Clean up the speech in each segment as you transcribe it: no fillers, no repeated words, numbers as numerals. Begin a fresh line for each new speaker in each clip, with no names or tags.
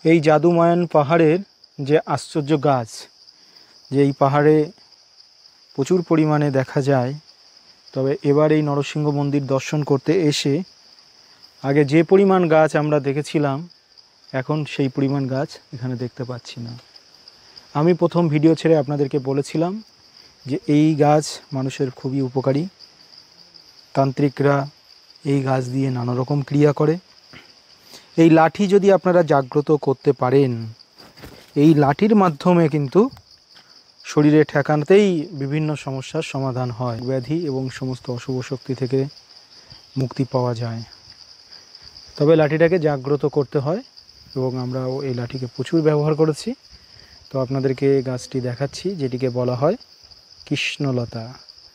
এই জাদুমায়ান পাহাড়ের যে আশ্চর্য গাছ, যে এই পাহাড়ে প্রচুর পরিমাণে দেখা যায়, তবে এবার এই নরসিংহ মন্দির দর্শন করতে এসে আগে যে পরিমাণ গাছ আমরা দেখেছিলাম এখন সেই পরিমাণ গাছ এখানে দেখতে পাচ্ছি না। আমি প্রথম ভিডিও ছেড়ে আপনাদেরকে বলেছিলাম যে এই গাছ মানুষের খুবই উপকারী। তান্ত্রিকরা এই গাছ দিয়ে নানা রকম ক্রিয়া করে। এই লাঠি যদি আপনারা জাগ্রত করতে পারেন, এই লাঠির মাধ্যমে কিন্তু শরীরে ঠেকানোতেই বিভিন্ন সমস্যার সমাধান হয়, ব্যাধি এবং সমস্ত অশুভ শক্তি থেকে মুক্তি পাওয়া যায়। তবে লাঠিটাকে জাগ্রত করতে হয় এবং আমরাও এই লাঠিকে প্রচুর ব্যবহার করেছি। তো আপনাদেরকে গাছটি দেখাচ্ছি, যেটিকে বলা হয় কৃষ্ণলতা।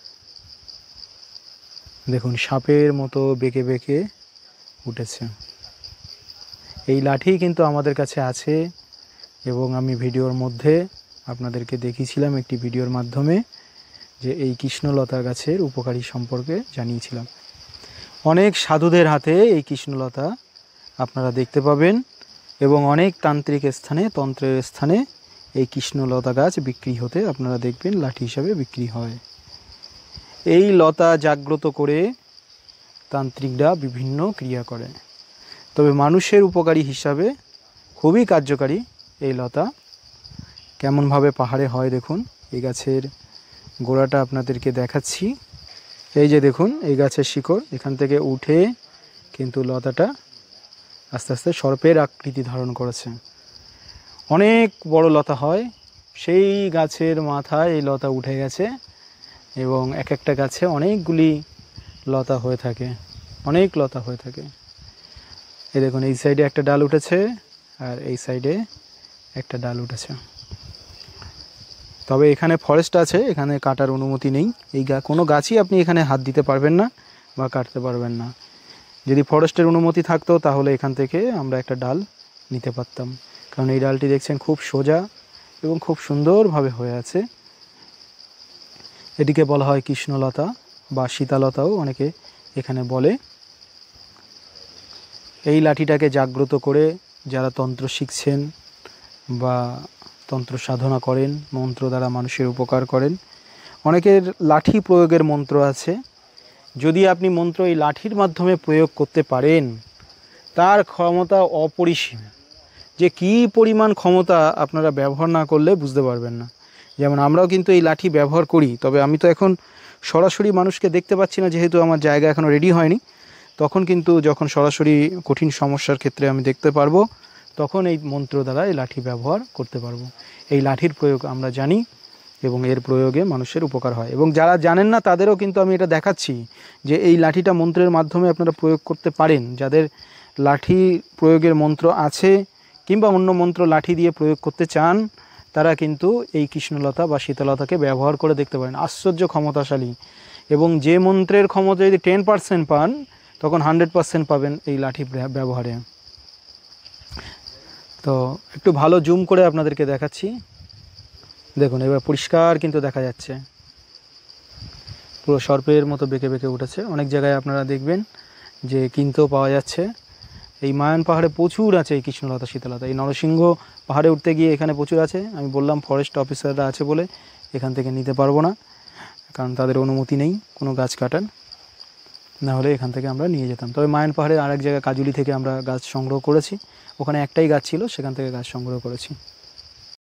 দেখুন সাপের মতো বেঁকে বেঁকে উঠেছে। এই লাঠি কিন্তু আমাদের কাছে আছে এবং আমি ভিডিওর মধ্যে আপনাদেরকে দেখিয়েছিলাম একটি ভিডিওর মাধ্যমে যে এই কৃষ্ণলতা গাছের উপকারী সম্পর্কে জানিয়েছিলাম। অনেক সাধুদের হাতে এই কৃষ্ণলতা আপনারা দেখতে পাবেন এবং অনেক তান্ত্রিক স্থানে, তন্ত্রের স্থানে এই কৃষ্ণলতা গাছ বিক্রি হতে আপনারা দেখবেন লাঠি হিসাবে বিক্রি হয়। এই লতা জাগ্রত করে তান্ত্রিকরা বিভিন্ন ক্রিয়া করে। তবে মানুষের উপকারী হিসাবে খুবই কার্যকারী এই লতা। কেমনভাবে পাহাড়ে হয় দেখুন। এই গাছের গোড়াটা আপনাদেরকে দেখাচ্ছি। এই যে দেখুন এই গাছের শিকড়, এখান থেকে উঠে কিন্তু লতাটা আস্তে আস্তে সর্পের আকৃতি ধারণ করেছে। অনেক বড় লতা হয়। সেই গাছের মাথায় এই লতা উঠে গেছে এবং এক একটা গাছে অনেকগুলি লতা হয়ে থাকে, অনেক লতা হয়ে থাকে। এই দেখুন এই সাইডে একটা ডাল উঠেছে আর এই সাইডে একটা ডাল উঠেছে। তবে এখানে ফরেস্ট আছে, এখানে কাটার অনুমতি নেই। এই কোনো গাছই আপনি এখানে হাত দিতে পারবেন না বা কাটতে পারবেন না। যদি ফরেস্টের অনুমতি থাকতো তাহলে এখান থেকে আমরা একটা ডাল নিতে পারতাম, কারণ এই ডালটি দেখছেন খুব সোজা এবং খুব সুন্দরভাবে হয়ে আছে। এটিকে বলা হয় কৃষ্ণলতা বা সীতালতাও অনেকে এখানে বলে। এই লাঠিটাকে জাগ্রত করে যারা তন্ত্র শিখছেন বা তন্ত্র সাধনা করেন, মন্ত্র দ্বারা মানুষের উপকার করেন, অনেকের লাঠি প্রয়োগের মন্ত্র আছে। যদি আপনি মন্ত্র এই লাঠির মাধ্যমে প্রয়োগ করতে পারেন, তার ক্ষমতা অপরিসীম। যে কী পরিমাণ ক্ষমতা আপনারা ব্যবহার না করলে বুঝতে পারবেন না। যেমন আমরাও কিন্তু এই লাঠি ব্যবহার করি, তবে আমি তো এখন সরাসরি মানুষকে দেখতে পাচ্ছি না, যেহেতু আমার জায়গা এখনও রেডি হয়নি। তখন কিন্তু যখন সরাসরি কঠিন সমস্যার ক্ষেত্রে আমি দেখতে পারবো, তখন এই মন্ত্র দ্বারা এই লাঠি ব্যবহার করতে পারবো। এই লাঠির প্রয়োগ আমরা জানি এবং এর প্রয়োগে মানুষের উপকার হয়। এবং যারা জানেন না তাদেরও কিন্তু আমি এটা দেখাচ্ছি যে এই লাঠিটা মন্ত্রের মাধ্যমে আপনারা প্রয়োগ করতে পারেন। যাদের লাঠি প্রয়োগের মন্ত্র আছে কিংবা অন্য মন্ত্র লাঠি দিয়ে প্রয়োগ করতে চান, তারা কিন্তু এই কৃষ্ণলতা বা সীতালতাকে ব্যবহার করে দেখতে পারেন। আশ্চর্য ক্ষমতাশালী। এবং যে মন্ত্রের ক্ষমতা যদি 10% পান, তখন 100% পাবেন এই লাঠি ব্যবহারে। তো একটু ভালো জুম করে আপনাদেরকে দেখাচ্ছি। দেখুন এবার পরিষ্কার কিন্তু দেখা যাচ্ছে, পুরো সর্পের মতো বেঁকে বেঁকে উঠেছে। অনেক জায়গায় আপনারা দেখবেন যে কিনতেও পাওয়া যাচ্ছে। এই মায়ান পাহাড়ে প্রচুর আছে এই কৃষ্ণলতা, সীতালতা। এই নরসিংহ পাহাড়ে উঠতে গিয়ে এখানে প্রচুর আছে। আমি বললাম ফরেস্ট অফিসাররা আছে বলে এখান থেকে নিতে পারবো না, কারণ তাদের অনুমতি নেই কোনো গাছ কাটার, না হলে এখান থেকে আমরা নিয়ে যেতাম। তবে মায়ান পাহাড়ের আরেক জায়গায় কাজুলি থেকে আমরা গাছ সংগ্রহ করেছি। ওখানে একটাই গাছ ছিল, সেখান থেকে গাছ সংগ্রহ করেছি।